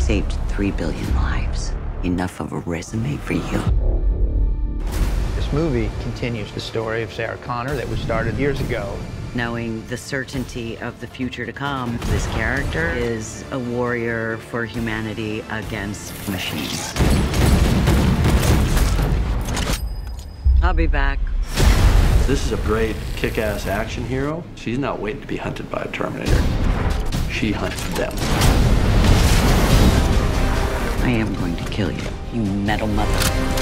saved 3 billion lives. Enough of a resume for you. This movie continues the story of Sarah Connor that was started years ago. Knowing the certainty of the future to come, this character is a warrior for humanity against machines. I'll be back. This is a great kick-ass action hero. She's not waiting to be hunted by a Terminator. She hunts them. I am going to kill you, you metal mother.